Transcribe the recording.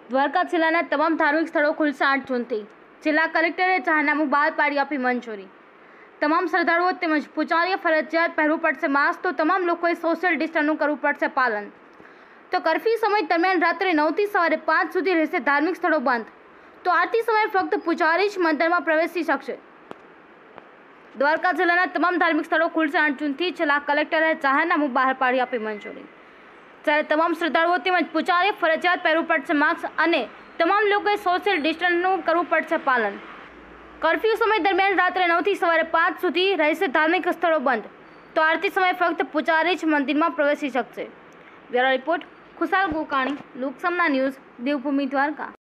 દ્વારકા જિલ્લાના તમામ ધાર્મિક સ્થળો ખુલશે 8 જૂનથી। જિલ્લા કલેક્ટરે જાહેરનામું બહાર પાડી આપી મંજૂરી। તમામ શ્રદ્ધાળુઓ તેમજ પૂજારીએ ફરજિયાત પહેરવું પડશે માસ્ક। તો તમામ લોકોએ સોશિયલ ડિસ્ટન્સનું કરવું પડશે પાલન। તો કર્ફ્યુ સમય દરમિયાન રાત્રે 9 થી સવારે 5 સુધી રહેશે ધાર્મિક સ્થળો બંધ। તો આરતી સમયે ફક્ત પૂજારી જ મંદિરમાં પ્રવેશી શકશે। દ્વારકા જિલ્લાના તમામ ધાર્મિક સ્થળો ખુલશે 8 જૂનથી। જિલ્લા કલેક્ટરે જાહેરનામું બહાર પાડી આપી મંજૂરી। જ્યારે તમામ શ્રદ્ધાળુઓ તેમજ પૂજારીએ ફરજિયાત પહેરવું પડશે માસ્ક અને તમામ લોકોએ સોશિયલ ડિસ્ટન્સનું કરવું પડશે પાલન। કર્ફ્યુ સમય દરમિયાન રાત્રે 9 થી સવારે 5 સુધી રહેશે ધાર્મિક સ્થળો બંધ। તો આરતી સમયે ફક્ત પૂજારી જ મંદિરમાં પ્રવેશી શકશે। Bureau report Khushal Gokani, Loksamna news, Devbhoomi Dwarka.